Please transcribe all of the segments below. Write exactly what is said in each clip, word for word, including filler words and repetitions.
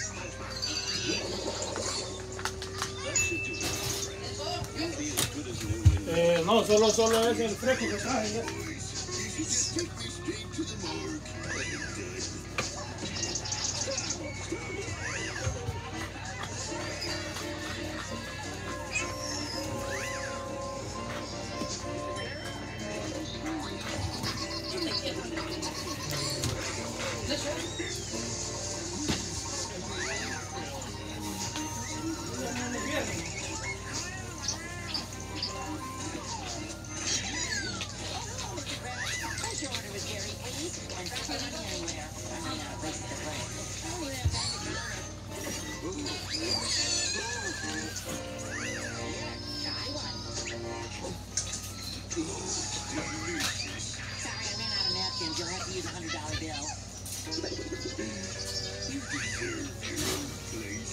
Eh, no, solo, solo es el fresco que traje ya. You'll have to use a hundred dollar bill. You deserve your own place.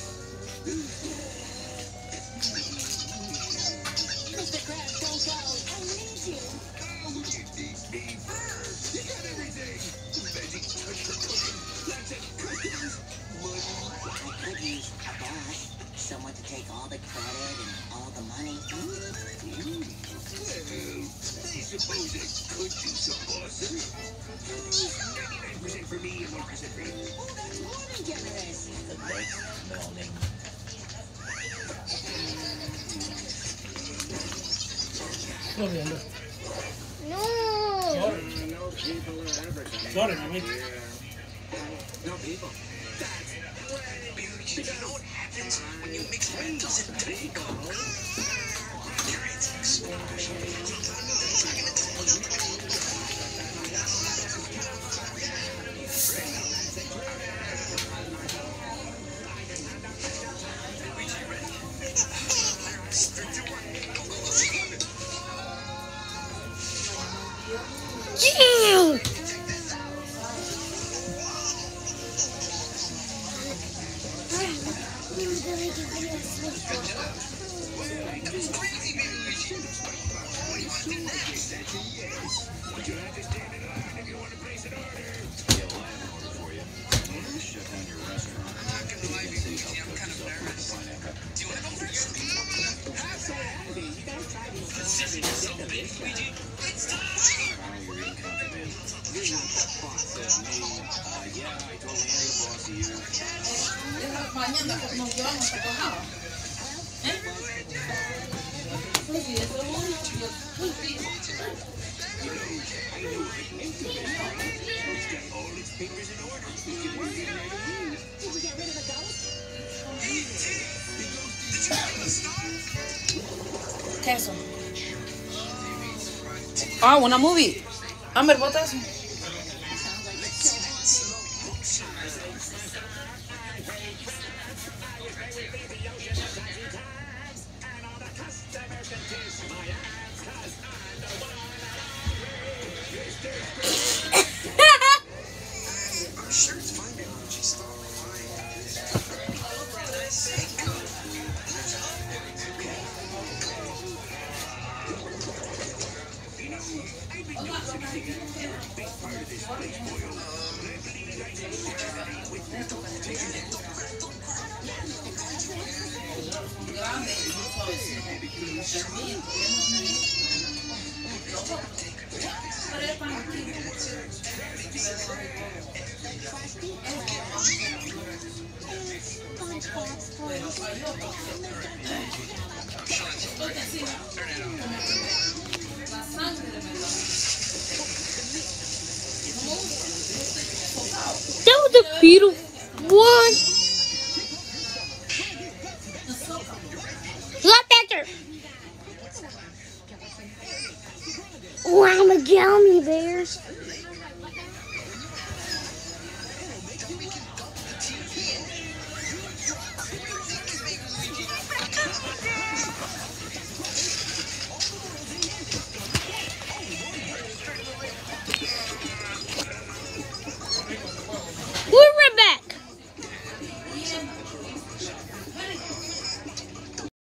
Mister Krabs, don't go. I need you. Oh, you need me first. You got everything. Magic touch for cooking. Lots of cookies. Money. I could use a boss. Someone to take all the credit and all the money. Well, I suppose I could use some bossing. ninety-nine percent for me and one percent for you. Oh, that's more than generous. The next morning. No. Sorry. No people are advertising. Sorry, mami. Yeah. No people. That's great. You know what happens when you mix rentals and takeoff? Mañana nos llevamos a Cojado. ¿Eh? Pues sí, eso es uno. ¿Qué es eso? Ah, una movie. Amber, bota eso. That was a beautiful one. Lot better. Oh, I'm a gummy bear.